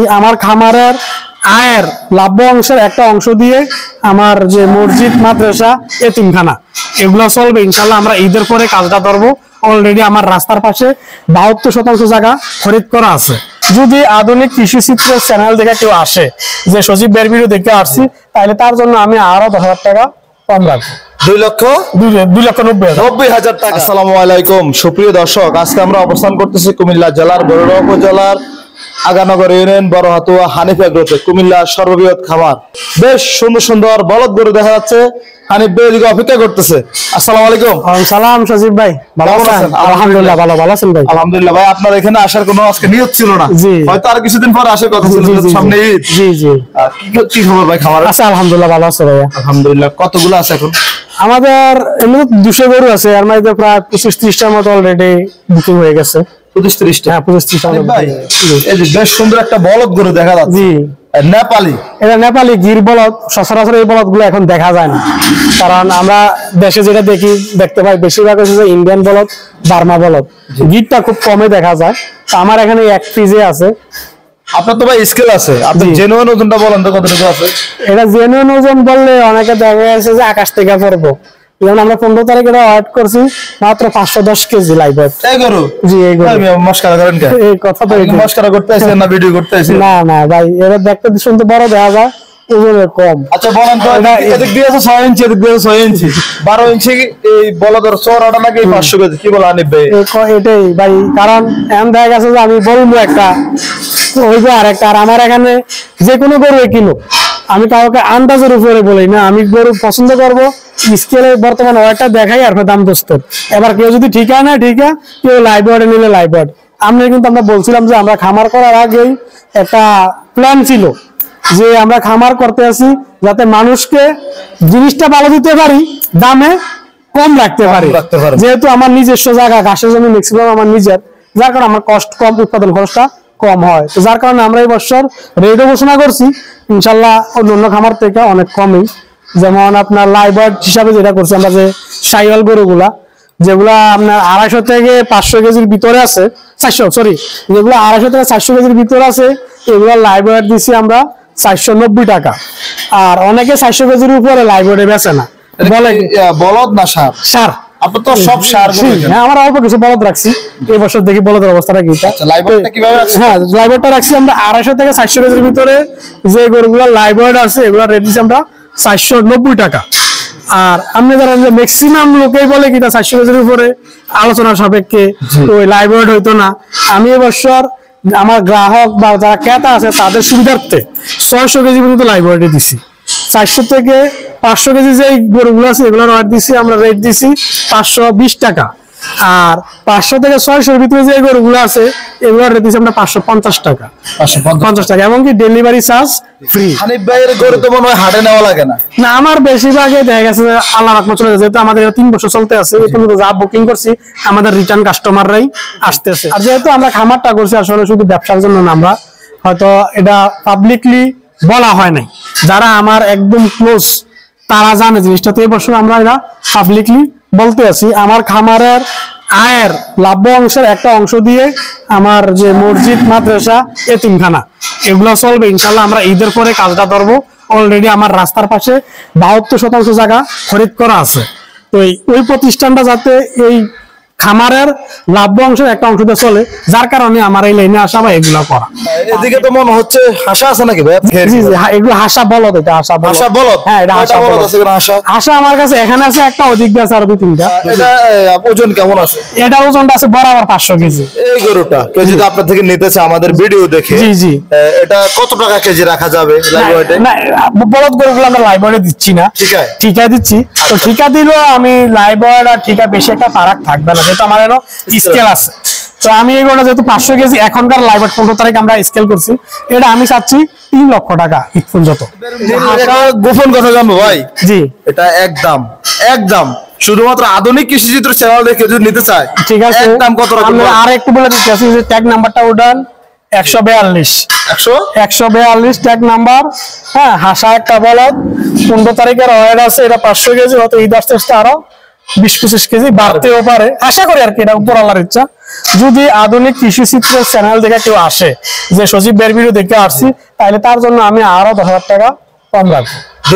আমার খামারের আয়ের লাভ্য অংশের একটা অংশ দিয়ে আমার যে মসজিদ, মাদ্রাসা, এতিমখানা এগুলো চলবে ইনশাল্লাহ। আমরা ঈদের পরে কাজটা ধরবো। অলরেডি আমার রাস্তার পাশে 72% জায়গা খরিদ করা আছে। যদি আধুনিক কৃষি চিত্র চ্যানেল দেখে কেউ আসে যে সজীব ভাইয়ের ভিডিও দেখতে আসছি, তাহলে তার জন্য আমি আরো 10,000 টাকা কম রাখবো। 2,90,000 টাকা। আসসালামু আলাইকুম সুপ্রিয় দর্শক, আজকে আমরা অবস্থান করতেছি কুমিল্লা জেলার বরুড়া উপজেলার আগানগর ইউনিয়ন বড়হাতুয়া হানিফ এগ্রোতে, কুমিল্লার সর্ববৃহৎ খামার। বেশ সুন্দর সুন্দর বলদ গরু দেখা যাচ্ছে। হানিফ ভাই এদিকে অপেক্ষা করতেছে। আসসালামু আলাইকুম। সালাম সজীব ভাই, ভালো আছেন? আলহামদুলিল্লাহ ভালো আছেন ভাই? আলহামদুলিল্লাহ ভাই, আপনার এখানে আসার কোনো আজকে নিয়ত ছিল না, হয়তো আর কিছুদিন পর আসার কথা ছিল, সামনে ঈদ। জি জি। কি খবর ভাই খামার? আচ্ছা আলহামদুলিল্লাহ ভালো আছে ভাই। আলহামদুলিল্লাহ। কতগুলো আছে এখন? আমাদের এমনি 200 গরু আছে, আর মধ্যে প্রায় 25-30টার মতো অলরেডি বুকিং হয়ে গেছে। 25-30টা? হ্যাঁ 25-30টা। ভাই এই যে বেশ সুন্দর একটা বলদ গরু দেখা যাচ্ছে। জি নেপালি। এটা নেপালি গির বলদ। সচরাচর এই বলদ গুলো এখন দেখা যায় না, কারণ আমরা দেশে যেটা দেখতে পাই বেশিরভাগ হচ্ছে ইন্ডিয়ান বলদ, বার্মা বলদ। গিরটা খুব কমে দেখা যায়। আমার এখানে এক পিজে আছে। আপনার তো ভাই স্কেল আছে, আপনি জেনুইন ওজনটা বলেন তো কতটুকু আছে? এটা জেনুইন ওজন বললে অনেকে দেখা যাচ্ছে যে আকাশ থেকে পড়বো। যেমন আমরা 15 তারিখে এটা ওয়েট করছি মাত্র 510 কেজি লাইভ ওয়েট। এই গরু? জি এই গরু। আমি মস্কারা করেন কেন? এই কথা তো মস্কারা করতে আছেন না ভিডিও করতে আছেন? না না ভাই, এটা দেখতে শুনতে বড় দেখা যায়, ওজনে কম। আচ্ছা বলেন তো, এদিক দিয়ে আছে 6 ইঞ্চি, এদিক দিয়ে 6 ইঞ্চি, 12 ইঞ্চি এই বলদের চওড়াটা নাকি 500 কেজি। কি বল হানিফ ভাই? এটাই ভাই, কারণ এমন দেখা গেছে যে আমি বলবো একটা হইবো আর একটা। আর আমার এখানে যে কোনো গরু কিনো, আমি কাউকে আন্দাজের উপরে বলি না। আমি গরু পছন্দ করবো, স্কেলে বর্তমান ওয়েটটা দেখাই আর দাম দোস্ত। এবার কেউ যদি ঠিক হয় না ঠিক আছে, কেউ লাইভ ওয়েটে নিলে লাইভ ওয়েট। আমরা বলছিলাম যে আমরা খামার করার আগেই একটা প্ল্যান ছিল যে আমরা খামার করতে আছি যাতে মানুষকে জিনিসটা ভালো দিতে পারি, দামে কম রাখতে পারি। যেহেতু আমার নিজস্ব জায়গা, ঘাসের জমি ম্যাক্সিমাম আমার নিজের, যার কারণে আমার কষ্ট কম, উৎপাদন খরচটা কম হয়। তো যার কারণে আমরা এই বছর রেটও ঘোষণা করছি ইনশাল্লাহ অন্য খামার থেকে অনেক কমই। যেমন আপনার লাইভ ওয়েট হিসাবে যেটা করছি আমরা, যে সাইওয়াল গরুগুলা যেগুলা আপনার 250 থেকে 500 কেজির ভিতরে আছে, 400 সরি, যেগুলো 250 থেকে 400 কেজির ভিতরে আছে, এগুলো লাইভ ওয়েট দিচ্ছি আমরা 490 টাকা। আর অনেকে 400 কেজির উপরে লাইভ ওয়েটে বেচে না, বলে বলদ না সার। সার। আপনার তো সব সার। হ্যাঁ আমরা অল্প কিছু বলদ রাখছি এই বছর, দেখি বলদের অবস্থাটা কি। লাইভ ওয়েটটা কিভাবে রাখছেন? হ্যাঁ লাইভ ওয়েটটা রাখছি আমরা 250 থেকে 400 কেজির ভিতরে। যে গরুগুলো লাইভ ওয়েট আছে এগুলো রেট দিচ্ছি আমরা 490 টাকা। আর আপনি জানেন যে ম্যাক্সিমাম লোকেই বলে কিনা 400 কেজির উপরে আলোচনার সাপেক্ষে ওই লাইভ ওয়েট হইতো না। আমি এবছর আমার গ্রাহক বা যারা ক্রেতা আছে তাদের সুবিধার্থে 600 কেজি পর্যন্ত লাইভ ওয়েটে দিছি। 400 থেকে 500 কেজি যে গরুগুলো আছে এগুলোর ওয়েট দিছি আমরা, রেট দিছি 520 টাকা। আর 500 থেকে 600 ভিতরে যে গরুগুলো আছে এগুলোর রেট দিছি আমরা 550 টাকা। 550 টাকা, এমনকি ডেলিভারি চার্জ ফ্রি। হানিফ ভাইয়ের গরু তো মনে হয় হাটে নেওয়া লাগে না? না, আমার বেশিরভাগে দেখা গেছে আল্লাহ রাখমত চলে যাচ্ছে। যেহেতু আমাদের 3 বছর চলতে আছে, যা বুকিং করছি আমাদের রিটার্ন কাস্টমাররাই আসতেছে। আর যেহেতু আমরা খামারটা করছি আসলে শুধু ব্যবসার জন্য না, আমরা হয়তো এটা পাবলিকলি বলা হয় নাই, যারা আমার একদম ক্লোজ তারা জানে জিনিসটা। তো এই বছর আমরা এটা পাবলিকলি বলতে আছি। আমার খামারের আয়ের লাভ্য অংশের একটা অংশ দিয়ে আমার যে মসজিদ, মাদ্রাসা, এতিমখানা এগুলো চলবে ইনশাল্লাহ। আমরা ঈদের পরে কাজটা ধরবো। অলরেডি আমার রাস্তার পাশে 72% জায়গা খরিদ করা আছে। তো ওই প্রতিষ্ঠানটা যাতে এই খামারের লাভ্য অংশের একটা অংশ দিয়ে চলে, যার কারণে আমার এই লাইনে আসা বা এগুলা করা। এদিকে তো মনে হচ্ছে হাসা আছে নাকি ভাই? জি জি, এগুলো হাসা বলদ। এটা হাসা বলদ। হ্যাঁ এটা হাসা বলদ। হাসা আমার কাছে এখানে আছে একটা, ওদিকে আছে আরো 2-3টা। এটা ওজন কেমন আছে? এটা ওজনটা আছে বরাবর 500 কেজি। এই গরুটা কেউ যদি আপনার থেকে নিতেছে আমাদের ভিডিও দেখে, জি জি, এটা কত টাকা কেজি রাখা যাবে লাইভ ওয়েটে? না বলদ গরুগুলো আমরা লাইভ ওয়েটে দিচ্ছি না, ঠিকা দিচ্ছি। তো ঠিকা দিলেও আমি লাইভ ওয়েট আর ঠিকা বেশি একটা ফারাক থাকবে না, যেহেতু আমার এর স্কেল আছে। তো আমি এগুলো যেহেতু 500 কেজি এখনকার লাইভ ওয়েট 15 তারিখ আমরা স্কেল করছি, এটা আমি চাচ্ছি 3 লক্ষ টাকা ঈদ পর্যন্ত। গোপন কথা জানবো ভাই? জি, এটা একদম শুধুমাত্র আধুনিক কৃষি চিত্র চ্যানেল দেখে যদি নিতে চায়, ঠিক আছে, দাম কত রাখবেন? আর একটু বলে দিচ্ছি যে ট্যাগ নাম্বারটা উঠান 142 ট্যাগ নাম্বার। হ্যাঁ হাসা একটা বলদ, 15 তারিখের ওয়েট আছে, এটা 500 কেজি, হয়তো ঈদ আসতে আসতে আরো 20-25 কেজি বাড়তেও পারে, আশা করি আর কি, এটা উপর আল্লাহর ইচ্ছা। যদি আধুনিক কৃষি চিত্র চ্যানেল দেখে কেউ আসে যে সজীব ভাইয়ের ভিডিও দেখে আসছি, তাহলে তার জন্য আমি আরো 10,000 টাকা কম রাখবো।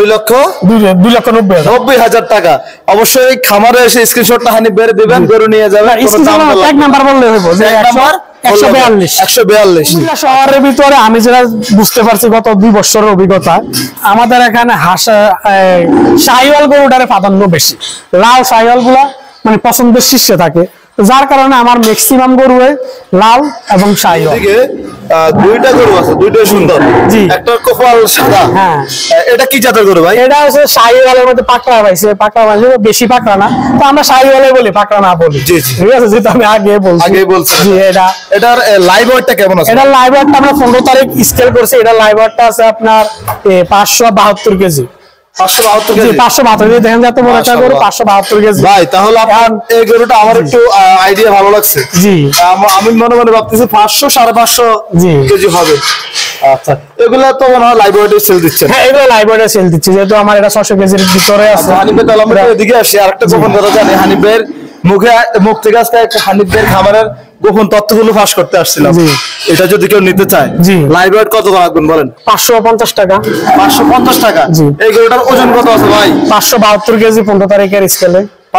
2,90,000 টাকা। অবশ্যই খামারে এসে স্ক্রিনশটটা হানিফ ভাইয়ের দিবেন, গরু নিয়ে যাবেন। এক নাম্বার বললে হইব যে 142 শহরের ভিতরে। আমি যেটা বুঝতে পারছি গত 2 বছরের অভিজ্ঞতা, আমাদের এখানে শাহিওয়াল গরুটারে প্রাধান্য বেশি। লাল শাহিওয়াল গুলা মানে পছন্দের শীর্ষে থাকে, যার কারণে আমার ম্যাক্সিমাম গরু লাল এবং শাহিওয়াল। দুইটা গরু আছে, দুইটাই সুন্দর। জি, একটা কপাল সাদা। হ্যাঁ, এটা কি জাতের গরু ভাই? এটা হচ্ছে শাহিওয়ালের মধ্যে পাকড়া পাইছে, পাকড়া পাইছে বেশি পাকড়া না, তো আমরা শাহিওয়ালে বলি, পাকড়া না বলি। জি জি, ঠিক আছে, যেটা আমি আগে বলছি। জি, এটার লাইভ ওয়েটটা কেমন আছে? এটা লাইভ ওয়েটটা আমরা 15 তারিখ স্কেল করছি। এটা লাইভ ওয়েটটা আছে আপনার 572 কেজি। 572 কেজি? 572 কেজি। দেখেন যত বড় একটা গরু, 572 কেজি। ভাই তাহলে আপনার এই গরুটা আমার একটু আইডিয়া ভালো লাগছে। জি, আমি মনে মনে ভাবতেছি 500 550 কেজি হবে। আচ্ছা, এগুলা তো মনে হয় লাইভ ওয়েটে সেল দিচ্ছেন? হ্যাঁ, এগুলো লাইভ ওয়েটে সেল দিচ্ছি, যেহেতু আমার এটা 600 কেজির ভিতরে আছে। হানিফ ভাই, তাহলে আমরা এদিকে আসি। আরেকটা গোপন কথা জানি, হানিফ ভাইয়ের মুখ থেকে আজকে একটা হানিফ ভাইয়ের খামারের গোপন তথ্যগুলো ফাঁস করতে আসছিলাম। এটা যদি কেউ নিতে চায়, লাইভ ওয়েট কত রাখবেন বলেন? 550 টাকা। 550 টাকা? এই গরুটার ওজন কত আছে ভাই? 572 কেজি 15 তারিখের স্কেলে।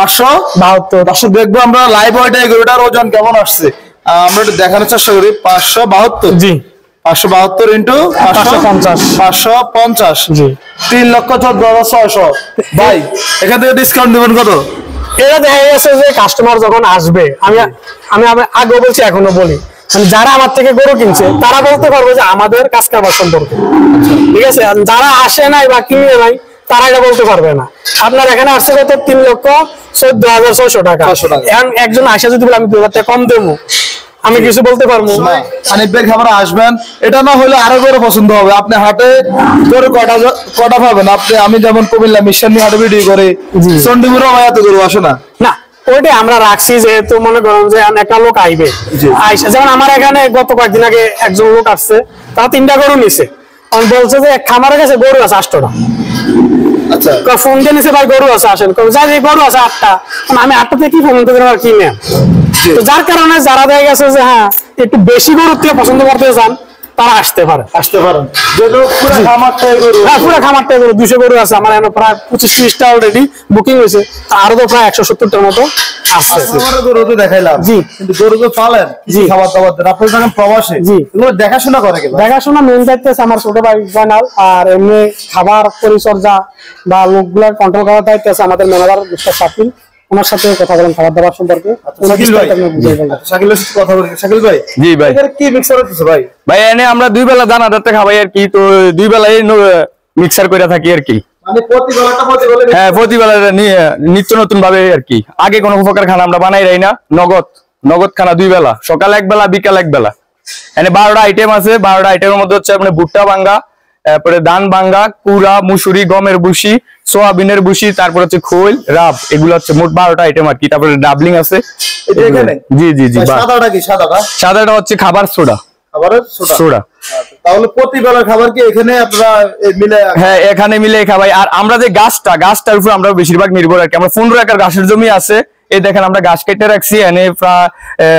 572। দর্শক দেখবো আমরা লাইভ ওয়েটে এই গরুটার ওজন কেমন আসছে, আমরা একটু দেখানোর চেষ্টা করি। 572। জি, 572 ইন্টু 550। 550। জি, 3,14,600। ভাই এখান থেকে ডিসকাউন্ট দিবেন কত? এটা দেখা গেছে যে কাস্টমার যখন আসবে, আমি আগে বলছি, এখনো বলি, যারা আমার থেকে গরু কিনছে তারা বলতে পারবে যে আমাদের কাজ কারবার সম্পর্কে। ঠিক আছে, যারা আসে নাই বা কিনে নাই তারা এটা বলতে পারবে না। আপনার এখানে আসছে কত? 3,14,600 টাকা। এখন একজন আসে যদি বলে আমি 2,000 টাকা কম দেবো, আমি কিছু বলতে পারবো না। হানিফ ভাই খামারে আসবেন, এটা না হলে আরো গরু পছন্দ হবে। আপনি হাটে গরু কটা পাবেন আপনি? আমি যেমন কুমিল্লা মিশনারি হাটে ভিডিও করে, চন্ডিপুরও এত গরু আসে না। না, ওইটাই আমরা রাখছি, যেহেতু মনে করেন যে একটা লোক আইবে, আইসা যেমন আমার এখানে গত কয়েকদিন আগে একজন লোক আসছে, তারা 3টা গরু নিছে। বলছে যে খামারের কাছে গরু আছে 8টা। আচ্ছা, ফোন দিয়ে নিছে, ভাই গরু আছে আসেন। যাই গরু আছে 8টা, আমি 8টা থেকে কি ফোন দিতে আর কি নেন। তো যার কারণে যারা দেখা গেছে যে হ্যাঁ একটু বেশি গরু থেকে পছন্দ করতে চান, তারা আসতে পারেন। যেহেতু পুরো খামারটাই গরু। হ্যাঁ, পুরো খামারটাই গরু। 200 গরু আছে আমার এখানে, প্রায় 25-30টা অলরেডি বুকিং হয়েছে, আরো তো প্রায় 170টার মতো আছে। গরু তো দেখাইলাম। জি, কিন্তু গরু তো পালেন, খাবার দাবার দেন, আপনার যখন প্রবাসে এগুলো দেখাশোনা করে কে? দেখাশোনা মেন দায়িত্ব আছে আমার ছোট ভাই জয়নাল, আর এমনি খাবার পরিচর্যা বা লোকগুলার কন্ট্রোল করার দায়িত্ব আছে আমাদের ম্যানেজার মিস্টার শাকিল। ওনার সাথে কথা বলেন খাবার দাবার সম্পর্কে। শাকিল ভাই, কথা বলেন। শাকিল ভাই, জি ভাই, কি মিক্সার হচ্ছে ভাই? ভাই এনে আমরা 2 বেলা দানা দিতে খাবাই আর কি, তো 2 বেলাই মিক্সার করে থাকি আর কি। মানে হ্যাঁ, প্রতি বেলা নিত্য নতুন ভাবে আর কি। আগে কোনো প্রকার খানা আমরা বানাই রাই না, নগদ খানা 2 বেলা, সকাল 1 বেলা, বিকাল 1 বেলা। এনে 12টা আইটেম আছে। 12টা আইটেমের মধ্যে হচ্ছে আপনার ভুট্টা ভাঙ্গা, তারপরে ধান ভাঙ্গা, কুড়া, মুসুরি, গমের ভুসি, সোয়াবিনের ভুসি, তারপর হচ্ছে খোল, রাব, এগুলো হচ্ছে মোট 12টা আইটেম আর কি। তারপরে ডাবলিং আছে এখানে। জি জি জি। সাদাটা কি? সাদাটা হচ্ছে খাবার সোডা। সোডা। তাহলে প্রতিবেলার খাবার কি এখানে আপনারা মিলে? হ্যাঁ, এখানে মিলে খাবাই। আর আমরা যে গাছটার উপর আমরা বেশিরভাগ নির্ভর আর কি। আমরা 15 একর গাছের জমি আছে, এই দেখেন আমরা গাছ কেটে রাখছি। এনে প্রায়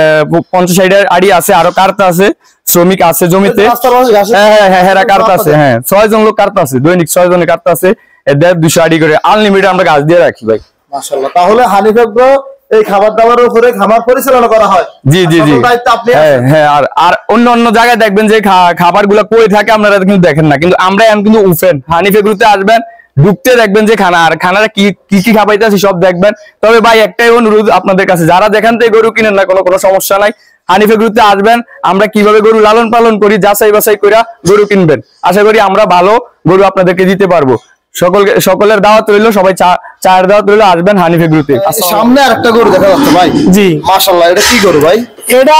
50-60 আড়ি আছে, আরো কার্তা আছে, শ্রমিক আছে জমিতে। হ্যাঁ, কার্তা আছে। হ্যাঁ, 6 জন লোক কার্তা আছে, দৈনিক 6 জনের কার্তা আছে। 150 আড়ি করে আনলিমিটেড আমরা গাছ দিয়ে রাখি ভাই। মাশাআল্লাহ। তাহলে হানিফ ভাই এই খাবার দাবারের উপরে খামার পরিচালনা করা হয়? জি জি জি। হ্যাঁ, আর অন্য জায়গায় দেখবেন যে খাবার গুলা কই থাকে আপনারা কিন্তু দেখেন না, কিন্তু আমরা এখন কিন্তু ওপেন। হানিফ এগ্রোতে আসবেন, ঢুকতে দেখবেন যে খানারা কি খাবাইতে আছে সব দেখবেন। তবে ভাই একটাই অনুরোধ আপনাদের কাছে, যারা যেখান থেকে গরু কিনেন না, কোনো সমস্যা নাই, হানিফ এগ্রোতে আসবেন। আমরা কিভাবে গরু লালন পালন করি যাচাই বাছাই করে গরু কিনবেন। আশা করি আমরা ভালো গরু আপনাদেরকে দিতে পারবো। সকলের দাওয়াত রইলো, সবাই চায়ের দাওয়াত রইলো, আসবেন হানিফ এগ্রোতে। সামনে আরেকটা গরু দেখা যাচ্ছে ভাই। জি, মাশাআল্লাহ। এটা কি গরু ভাই? এটা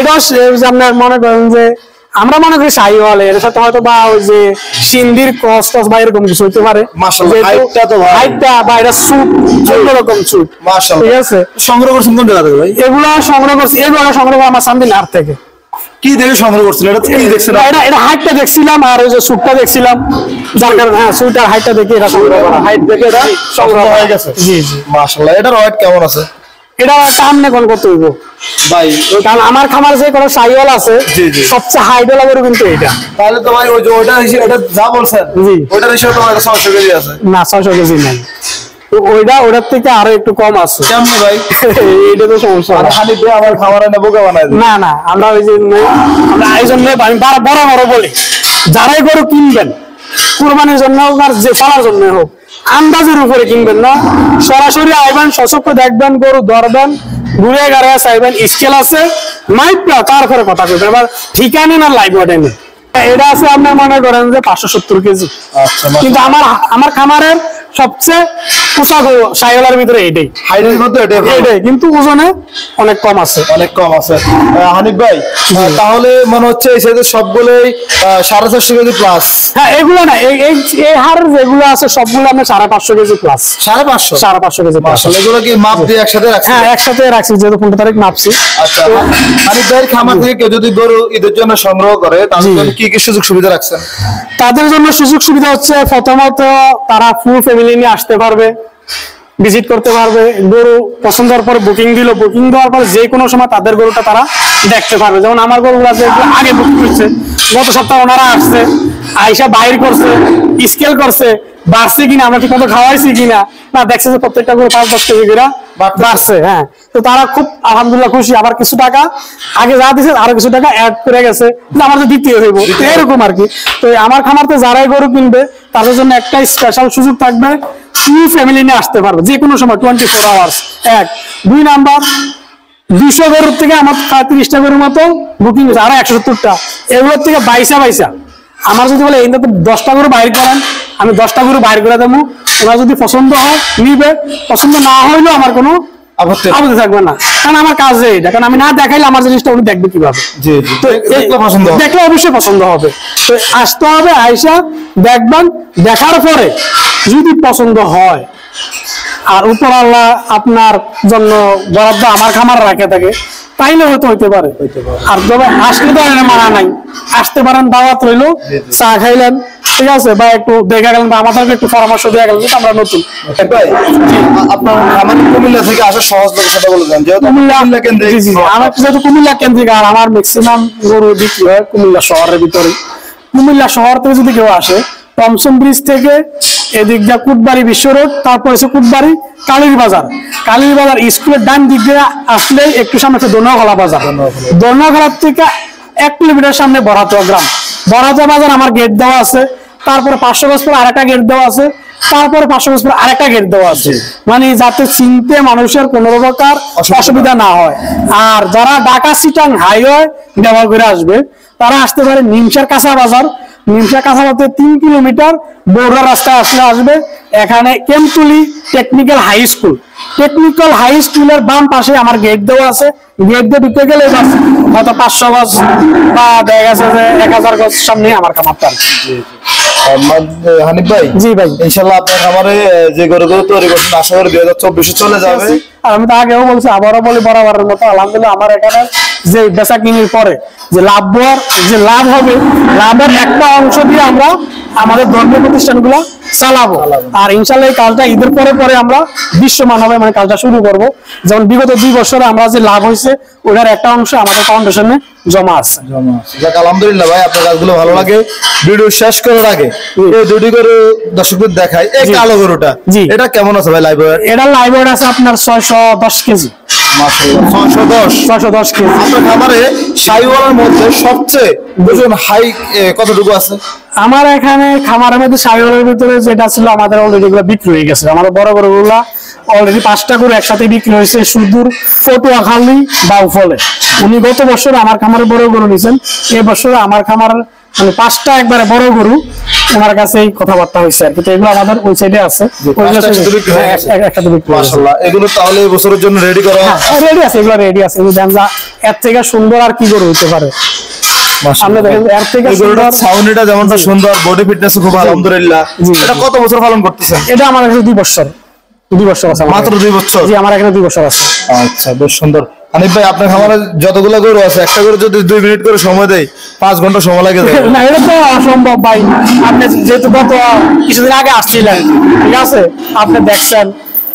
আপনার মনে করেন যে আমরা মনে করি শাহিওয়াল, এর সাথে হয়তো বা ওই যে সিন্ধির ক্রস বা এরকম কিছু হইতে পারে। হাইটটা বা এটা সুট, অন্যরকম সুট। মাশাআল্লাহ, ঠিক আছে। সংগ্রহ করছেন কোন জায়গা থেকে ভাই? এগুলা সংগ্রহ করছি আমার সামদিন হাট থেকে। কি দেখে সংগ্রহ করছিলেন? এটা কি দেখছিলেন? এটা হাইটটা দেখছিলাম, আর ওই যে সুটটা দেখছিলাম, যার কারণে হ্যাঁ সুট আর হাইটটা দেখে এটা সংগ্রহ করা। হাইট দেখে এটা সংগ্রহ হয়ে গেছে। জি জি, মাশাআল্লাহ। এটার ওয়েট কেমন আছে? এটা সামনে কোন করতে হইব ভাই। কারণ আমার খামার যে কোনো সাইওয়াল আছে সবচেয়ে হাইডোলা গরু কিন্তু এটা। তাহলে তো ভাই ওই যে ওটা হিসেবে এটা যা বলছেন ওটার হিসেবে তোমার 600 কেজি আছে না? 600 কেজি নাই, ওটার থেকে আরো একটু কম আছে। কেমনে ভাই? এটা তো সমস্যা। হানিফ ভাই আমার খামারে না বোকা বানায় না না, আমরা ওই যে আমরা আয়োজন নেই, আমি বড় বলি যারাই গরু কিনবেন কুরবানির জন্য হোক আর যে ফলার জন্য হোক আন্দাজের উপরে কিনবেন না, সরাসরি আইবেন, সচক্ষে দেখবেন, গরু ধরবেন, ঘুরে গাড়ে চাইবেন, স্কেল আছে মাইক না, তারপরে কথা কইবেন। এবার ঠিকানে না লাইভ ওঠেনি, এটা আছে আপনার মনে করেন যে 570 কেজি। কিন্তু আমার খামারের সবচেয়ে পোষা সাইওয়ালের ভিতরে এইটাই, হাইটের মধ্যে এইটাই, কিন্তু ওজনে অনেক কম আছে, অনেক কম আছে। হানিফ ভাই তাহলে মনে হচ্ছে এই সাইজের সবগুলোই 450 কেজি প্লাস? হ্যাঁ, এগুলো না, এই হার যেগুলো আছে সবগুলো আপনার 550 কেজি প্লাস। 550 KG plus. এগুলো কি মাপ দিয়ে একসাথে রাখছেন? হ্যাঁ, একসাথে রাখছি, যেহেতু 15 তারিখ মাপছি। আচ্ছা, হানিফ ভাইয়ের খামার থেকে কেউ যদি গরু ঈদের জন্য সংগ্রহ করে তাদের জন্য কি কি সুযোগ সুবিধা রাখছেন? তাদের জন্য সুযোগ সুবিধা হচ্ছে প্রথমত তারা ফুল ফ্যামিলি নিয়ে আসতে পারবে, ভিজিট করতে পারবে, গরু পছন্দ হওয়ার পরে বুকিং দিল, বুকিং দেওয়ার পরে যে কোনো সময় তাদের গরুটা তারা দেখতে পারবে। যেমন আমার গরুগুলো আগে বুকিং করছে, গত সপ্তাহে ওনারা আসছে, আইসা বাইর করছে, স্কেল করছে, বাড়ছে কিনা, আমরা ঠিক মতো খাওয়াইছি কিনা, না দেখছে যে প্রত্যেকটা গরু 5-10 কেজি করে বাড়ছে। হ্যাঁ, তো তারা খুব আলহামদুলিল্লাহ খুশি। আবার কিছু টাকা আগে যা দিচ্ছে আরো কিছু টাকা অ্যাড করে গেছে, আমার তো দ্বিতীয় হইব, এরকম আর কি। তো আমার খামারতে যারাই গরু কিনবে তাদের জন্য একটাই স্পেশাল সুযোগ থাকবে, ফুল ফ্যামিলি নিয়ে আসতে পারবে যে কোনো সময় 24 আওয়ার্স। 2 নাম্বার 200 গরুর থেকে আমার 30টা গরুর মতো বুকিং হয়েছে, আরো 170টা, এগুলোর থেকে বাইসা আমার যদি বলে এই 10টা গরু বাইর করেন, আমি 10টা গরু বাইর করে দেবো। ওরা যদি পছন্দ হয় নিবে, পছন্দ না হইলেও আমার কোনো আপত্তি থাকবে না, কারণ আমার কাজ এইটা। কারণ আমি না দেখাইলে আমার জিনিসটা উনি দেখবে কিভাবে? দেখলে অবশ্যই পছন্দ হবে। তো আসতে হবে, আইসা দেখবেন, দেখার পরে যদি পছন্দ হয় আর উপর আল্লাহ আপনার জন্য বরাদ্দ আমার খামার রাখে থাকে তাইলে হয়তো হইতে পারে। আর তবে আসলে তো মানা নাই, আসতে পারেন, দাওয়াত রইলো, চা খাইলেন, ঠিক আছে, বা একটু দেখা গেলেন, বা আমাদেরকে একটু পরামর্শ দেওয়া গেলেন, আমরা নতুন। আপনার আমার কুমিল্লা থেকে আসা সহজ লোক সেটা বলে দেন, যেহেতু আমার যেহেতু কুমিল্লা কেন্দ্রিক আর আমার ম্যাক্সিমাম গরু বিক্রি হয় কুমিল্লা শহরের ভিতরে। কুমিল্লা শহর থেকে যদি কেউ আসে, টমসন ব্রিজ থেকে এদিক দিয়ে কুটবাড়ি বিশ্ব রোড, তারপর এসে কুটবাড়ি কালীর বাজার স্কুলের ডান দিক দিয়ে আসলে একটু সামনে দোনাখলা বাজার, দোনাখলার থেকে 1 কিলোমিটার সামনে বড়াতুয়া গ্রাম, বড়াতুয়া বাজার আমার গেট দেওয়া আছে। তারপরে 500 গজ পরে আরেকটা গেট দেওয়া আছে, তারপরে 500 গজ পরে আরেকটা গেট দেওয়া আছে, মানে যাতে চিনতে মানুষের কোনো প্রকার অসুবিধা না হয়। আর যারা ঢাকা চিটাং হাইওয়ে ব্যবহার করে আসবে তারা আসতে পারে নিমসার কাঁচা বাজার, নিমসা কাছাকাছি 3 কিলোমিটার বড় রাস্তা আসবে। এখানে Kemtuli technical high school, technical high স্কুলের বাম পাশে আমার গেট দেওয়া আছে। গেট দিয়ে ঢুকতে গেলে হয়তো 500 গজ বা দেখা গেছে যে 1000 গজ সামনে আমার খামারটা। হানিফ ভাই, জি ভাই, ইনশাআল্লাহ আপনার খামারে যে গরুগুলো তৈরি করছেন আশা করি 2024 চলে যাবে। আর আমি তো আগেও বলছি, আবারও বলি, বরাবরের মতো আলহামদুলিল্লাহ আমার এখানে যে বেচা কিনির পরে যে লাভ হবে, লাভের একটা অংশ দিয়ে আমরা আমাদের ধর্মীয় প্রতিষ্ঠানগুলো চালাবো। আর ইনশাআল্লাহ এই কাজটা ঈদের পরে আমরা বিশ্বমান হবে, মানে কাজটা শুরু করব। যেমন বিগত 2 বছরে আমরা যে লাভ হয়েছে ওটার একটা অংশ আমাদের ফাউন্ডেশনে জমা আছে। আলহামদুলিল্লাহ ভাই, আপনার কাজগুলো ভালো লাগে। ভিডিও শেষ করার আগে এই দুটি গরু দর্শকদের দেখাই। এই কালো গরুটা, এটা কেমন আছে ভাই? লাইভ ওয়েট, এটা লাইভ ওয়েট আছে আপনার 610 কেজি। মাশাআল্লাহ, 610 কেজি। আপনার খামারে শাহিওয়ালের মধ্যে সবচেয়ে ওজন হাই কতটুকু আছে? আমার এখানে খামারের মধ্যে শাহিওয়ালের ভিতরে যেটা ছিল আমাদের অলরেডি এগুলো বিক্রি হয়ে গেছে। আমাদের বড় গরুগুলা অলরেডি 5টা গরু একসাথে বিক্রি হয়েছে সুদূর পটুয়াখালী বাউফলে। উনি গত বছর আমার খামারে বড় গরু নিয়েছেন, এই বছর আমার খামার মানে 5টা একবারে বড় গরু ওনার কাছে এই কথাবার্তা হয়েছে আর কি। তো এগুলো আমাদের ওই সাইডে আছে, মাশাআল্লাহ। এগুলো তাহলে এই বছরের জন্য রেডি করা রেডি আছে, এগুলো রেডি আছে। এর থেকে সুন্দর আর কি গরু হতে পারে? সামনে দেখেন, এর থেকে সুন্দর সাউন্ডটা যেমনটা সুন্দর, বডি ফিটনেস খুব আলহামদুলিল্লাহ। এটা কত বছর পালন করতেছেন? এটা আমার কাছে 2 বছর আছে। মাত্র 2 বছর? জি, আমার এখানে 2 বছর আছে। আচ্ছা, বেশ সুন্দর। হানিফ ভাই, আপনার খামারে যতগুলো গরু আছে, একটা গরু যদি 2 মিনিট করে সময় দেয় 5 ঘন্টা সময় লাগে না, এটা তো অসম্ভব ভাই। আপনি যেহেতু গত কিছুদিন আগে আসছিলেন, ঠিক আছে, আপনি দেখছেন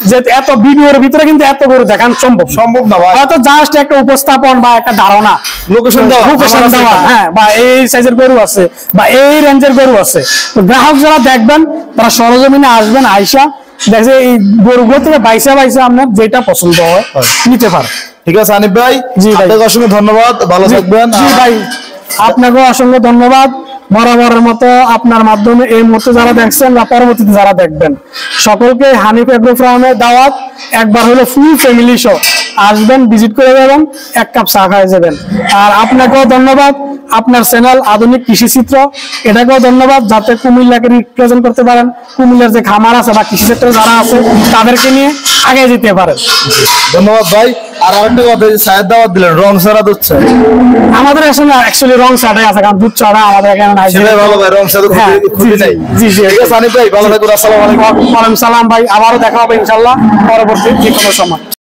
যে এত ভিডিওর ভিতরে কিন্তু এত গরু দেখানো সম্ভব না ভাই, হয়তো জাস্ট একটা উপস্থাপন বা একটা ধারণা, লোকেশন দেওয়া, হ্যাঁ, বা এই সাইজের গরু আছে বা এই রেঞ্জের গরু আছে। তো গ্রাহক যারা দেখবেন তারা সরজমিনে আসবেন, আইসা দেখে এই গরুগুলো থেকে বাইসা আপনার যেটা পছন্দ হয় নিতে পারে। ঠিক আছে হানিফ ভাই, জি ভাই, আপনাকে অসংখ্য ধন্যবাদ, ভালো থাকবেন। জি ভাই, আপনাকেও অসংখ্য ধন্যবাদ। বরাবরের মতো আপনার মাধ্যমে এই মুহূর্তে যারা দেখছেন বা পরবর্তীতে যারা দেখবেন সকলকে হানিফ এগ্রো ফার্মের দাওয়াত। একবার হলো ফুল ফ্যামিলি সহ আসবেন, ভিজিট করে যাবেন, এক কাপ চা খাই যাবেন। আর আপনাকেও ধন্যবাদ, আপনার চ্যানেল আধুনিক কৃষি চিত্র, এটাকেও ধন্যবাদ, যাতে কুমিল্লাকে রিপ্রেজেন্ট করতে পারেন। কুমিল্লার যে খামার আছে বা কৃষি ক্ষেত্রে যারা আছে তাদেরকে নিয়ে আগে যেতে পারেন। ধন্যবাদ ভাই। আর আরেকটা কথা, চায়ের দাওয়াত দিলেন, রং ছাড়া দুধ চা। আমাদের এখানে অ্যাকচুয়ালি রং চাটাই আছে, কারণ দুধ চাটা আমাদের এখানে নাই। সেটাই ভালো ভাই, রং ছাড়া খুবই নাই। জি জি, ঠিক আছে হানিফ ভাই, ভালো থাকুন, আসসালামু আলাইকুম। ওয়ালাইকুম সালাম ভাই, আবারও দেখা হবে ইনশাল্লাহ পরবর্তী যে কোনো সময়।